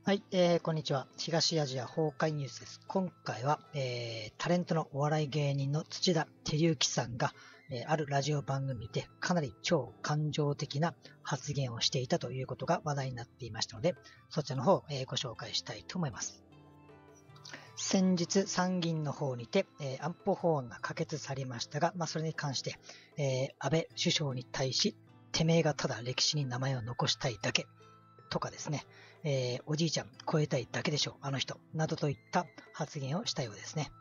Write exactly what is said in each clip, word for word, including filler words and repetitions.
はい、えー、こんにちは。東アジア崩壊ニュースです。今回は、えー、タレントのお笑い芸人の土田照之さんが、えー、あるラジオ番組でかなり超感情的な発言をしていたということが話題になっていましたので、そちらの方を、えー、ご紹介したいと思います。先日参議院の方にて、えー、安保法案が可決されましたが、まあ、それに関して、えー、安倍首相に対し、てめえがただ歴史に名前を残したいだけとかですね、えー、おじいちゃん超えたいだけでしょあの人などといった発言をしたようですね。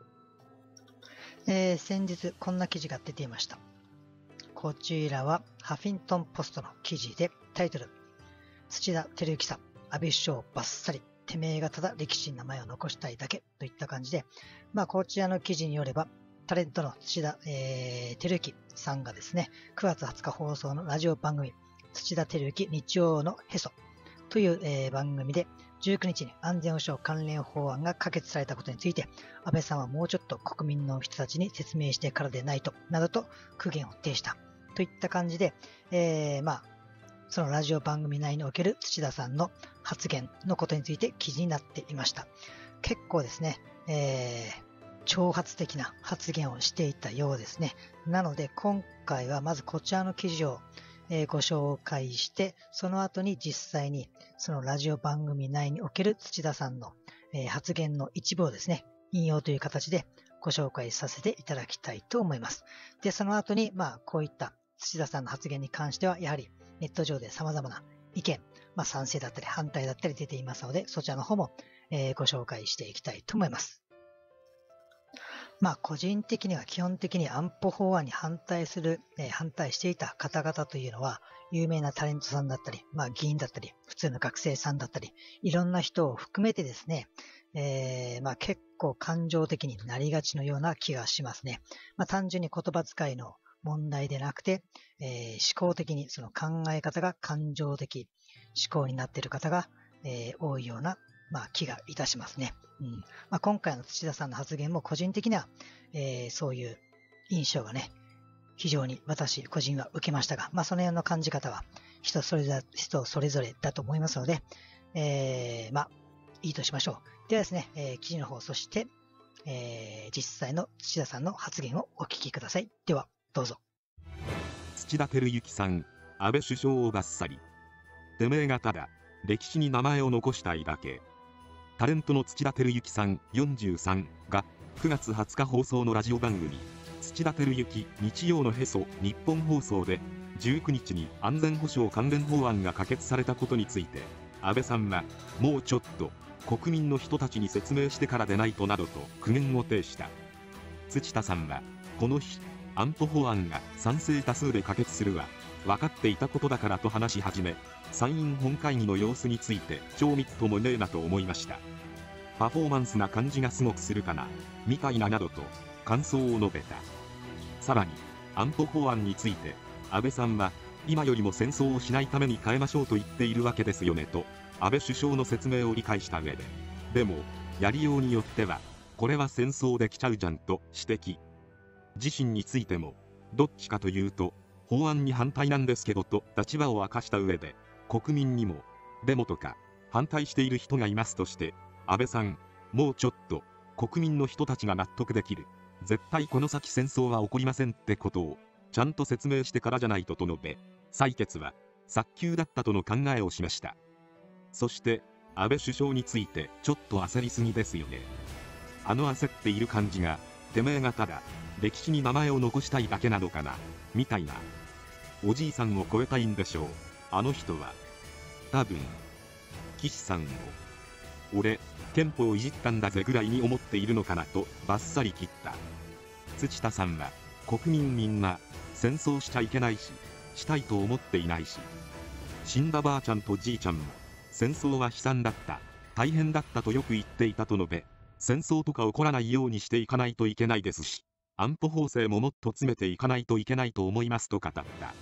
えー、先日こんな記事が出ていました。こちらはハフィントンポストの記事で、タイトル、土田照之さん、安倍首相バッサリ、てめえがただ歴史に名前を残したいだけといった感じで、まあこちらの記事によれば、タレントの土田、えー、照之さんがですね、くがつはつか放送のラジオ番組、土田照之日曜のへそという、えー、番組でじゅうくにちに安全保障関連法案が可決されたことについて、安倍さんはもうちょっと国民の人たちに説明してからでないと、などと苦言を呈したといった感じで、えー、まあ、そのラジオ番組内における土田さんの発言のことについて記事になっていました。結構ですね、えー、挑発的な発言をしていたようですね。なので今回はまずこちらの記事をご紹介して、その後に実際にそのラジオ番組内における土田さんの発言の一部をですね、引用という形でご紹介させていただきたいと思います。で、その後に、まあ、こういった土田さんの発言に関しては、やはりネット上で様々な意見、まあ、賛成だったり反対だったり出ていますので、そちらの方も、えー、ご紹介していきたいと思います。まあ、個人的には基本的に安保法案に反対する、えー、反対していた方々というのは、有名なタレントさんだったり、まあ、議員だったり、普通の学生さんだったり、いろんな人を含めてですね、えー、まあ、結構感情的になりがちのような気がしますね。まあ、単純に言葉遣いの問題でなくて、えー、思考的にその考え方が感情的思考になっている方が、えー、多いような、まあ、気がいたしますね。うんまあ、今回の土田さんの発言も個人的には、えー、そういう印象がね、非常に私個人は受けましたが、まあ、その辺の感じ方は人それぞれ、人それぞれだと思いますので、えー、まあ、いいとしましょう。ではですね、えー、記事の方、そして、えー、実際の土田さんの発言をお聞きください。では、どうぞ。 土田照之さん、安倍首相をバッサリ。てめえがただ歴史に名前を残したいだけ。タレントの土田照之さんよんじゅうさんがくがつはつか放送のラジオ番組土田照之日曜のへそ日本放送でじゅうくにちに安全保障関連法案が可決されたことについて、安倍さんはもうちょっと国民の人たちに説明してからでないとなどと苦言を呈した。土田さんはこの日、安保法案が賛成多数で可決するは分かっていたことだからと話し始め、参院本会議の様子について超みっともねえなと思いました。パフォーマンスな感じがすごくするかなみたいななどと感想を述べた。さらに安保法案について安倍さんは今よりも戦争をしないために変えましょうと言っているわけですよねと安倍首相の説明を理解した上で、でもやりようによってはこれは戦争できちゃうじゃんと指摘。自身についてもどっちかというと法案に反対なんですけどと立場を明かした上で、国民にもデモとか反対している人がいますとして、安倍さんもうちょっと国民の人たちが納得できる、絶対この先戦争は起こりませんってことをちゃんと説明してからじゃないとと述べ、採決は早急だったとの考えを示した。そして安倍首相についてちょっと焦りすぎですよね。あの焦っている感じがてめえがただ歴史に名前を残したいだけなのかなみたいな。おじいさんを超えたいんでしょうあの人は。多分岸さんを俺憲法いじったんだぜぐらいに思っているのかなとバッサリ切った。土田さんは国民みんな戦争しちゃいけないししたいと思っていないし、死んだばあちゃんとじいちゃんも戦争は悲惨だった大変だったとよく言っていたと述べ、戦争とか起こらないようにしていかないといけないですし、安保法制ももっと詰めていかないといけないと思いますと語った。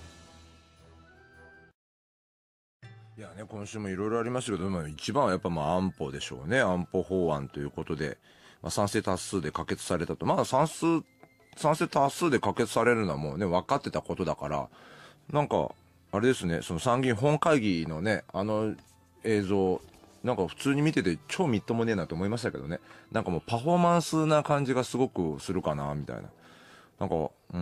いやね、今週もいろいろありましたけど、まあ、一番はやっぱまあ安保でしょうね。安保法案ということで、まあ、賛成多数で可決されたと。まあ賛数賛成多数で可決されるのはもうね分かってたことだから、なんかあれですね、その参議院本会議のねあの映像なんか普通に見てて超みっともねえなと思いましたけどね。なんかもうパフォーマンスな感じがすごくするかな、みたいな。なんか、うん、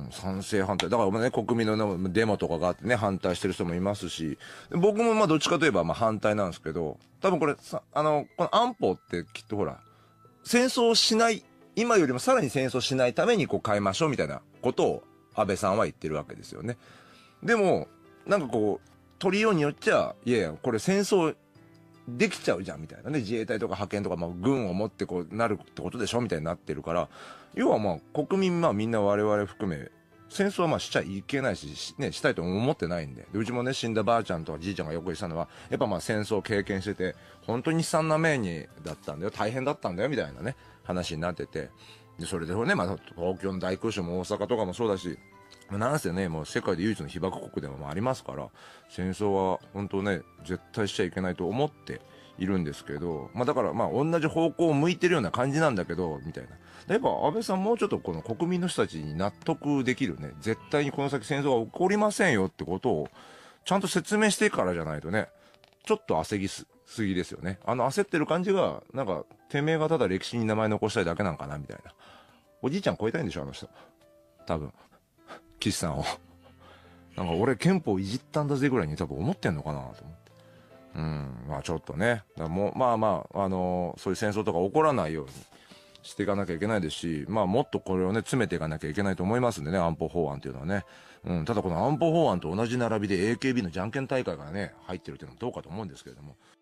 賛成反対。だからね、国民のデモとかがあってね、反対してる人もいますし、僕もまあどっちかといえばまあ反対なんですけど、多分これさ、あの、この安保ってきっとほら、戦争をしない、今よりもさらに戦争しないためにこう変えましょうみたいなことを安倍さんは言ってるわけですよね。でも、なんかこう、取りようによっちゃ、いやいや、これ戦争できちゃうじゃんみたいなね、自衛隊とか派遣とか、まあ、軍を持ってこうなるってことでしょみたいになってるから、要はまあ国民まあみんな我々含め戦争はまあしちゃいけないし、しね、したいと思ってないんで、でうちもね、死んだばあちゃんとかじいちゃんがよく言ってたのは、やっぱまあ戦争を経験してて本当に悲惨な目にだったんだよ、大変だったんだよみたいなね話になってて、でそれでね、まあ、東京の大空襲も大阪とかもそうだし、なんせね、もう世界で唯一の被爆国でもありますから、戦争は本当ね、絶対しちゃいけないと思っているんですけど、まあだからまあ同じ方向を向いてるような感じなんだけど、みたいな。やっぱ安倍さんもうちょっとこの国民の人たちに納得できるね、絶対にこの先戦争が起こりませんよってことを、ちゃんと説明してからじゃないとね、ちょっと焦りすぎですよね。あの焦ってる感じが、なんか、てめえがただ歴史に名前残したいだけなんかな、みたいな。おじいちゃん超えたいんでしょ、あの人。多分。岸さんを。なんか俺憲法いじったんだぜぐらいに多分思ってんのかなと思って。うん、まあちょっとね。だもうまあまあ、あのー、そういう戦争とか起こらないようにしていかなきゃいけないですし、まあもっとこれをね、詰めていかなきゃいけないと思いますんでね、安保法案っていうのはね。うん、ただこの安保法案と同じ並びで エーケービー のじゃんけん大会がね、入ってるっていうのもどうかと思うんですけれども。